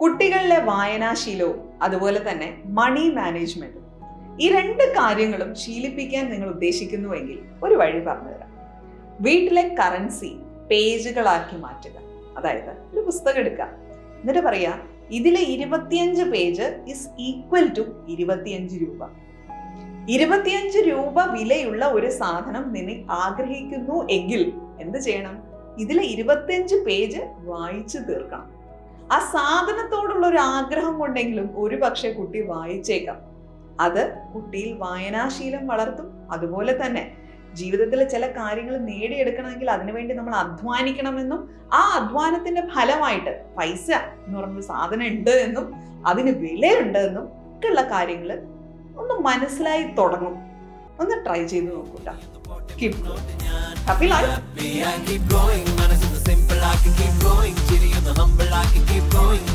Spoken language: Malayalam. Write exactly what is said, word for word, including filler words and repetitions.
കുട്ടികളിലെ വായനാശീലവും അതുപോലെ തന്നെ മണി മാനേജ്മെന്റും ഈ രണ്ട് കാര്യങ്ങളും ശീലിപ്പിക്കാൻ നിങ്ങൾ ഉദ്ദേശിക്കുന്നുവെങ്കിൽ ഒരു വഴി പറഞ്ഞുതരാം. വീട്ടിലെ കറൻസി പേജുകളാക്കി മാറ്റുക. അതായത് ഒരു പുസ്തകം എടുക്കുക, എന്നിട്ട് പറയാ ഇതിലെ ഇരുപത്തിയഞ്ച് പേജ് ഇസ് ഈക്വൽ ടു ഇരുപത്തിയഞ്ച് രൂപ. ഇരുപത്തിയഞ്ച് രൂപ വിലയുള്ള ഒരു സാധനം നിങ്ങൾ ആഗ്രഹിക്കുന്നു എങ്കിൽ എന്ത് ചെയ്യണം? ഇതിലെ ഇരുപത്തിയഞ്ച് പേജ് വായിച്ചു തീർക്കണം. ആ സാധനത്തോടുള്ള ഒരു ആഗ്രഹം കൊണ്ടെങ്കിലും ഒരു പക്ഷെ കുട്ടി വായിച്ചേക്കാം. അത് കുട്ടിയിൽ വായനാശീലം വളർത്തും. അതുപോലെ തന്നെ ജീവിതത്തിലെ ചില കാര്യങ്ങൾ നേടിയെടുക്കണമെങ്കിൽ അതിനുവേണ്ടി നമ്മൾ അധ്വാനിക്കണമെന്നും ആ അധ്വാനത്തിന്റെ ഫലമായിട്ട് പൈസ എന്ന് പറഞ്ഞൊരു സാധനം ഉണ്ട് എന്നും അതിന് വിലയുണ്ട് എന്നും ഒക്കെയുള്ള കാര്യങ്ങൾ ഒന്ന് മനസ്സിലായി തുടങ്ങും. ഒന്ന് ട്രൈ ചെയ്ത് നോക്കൂട്ടാ. Keep going. Happy life. I keep going. Keep going.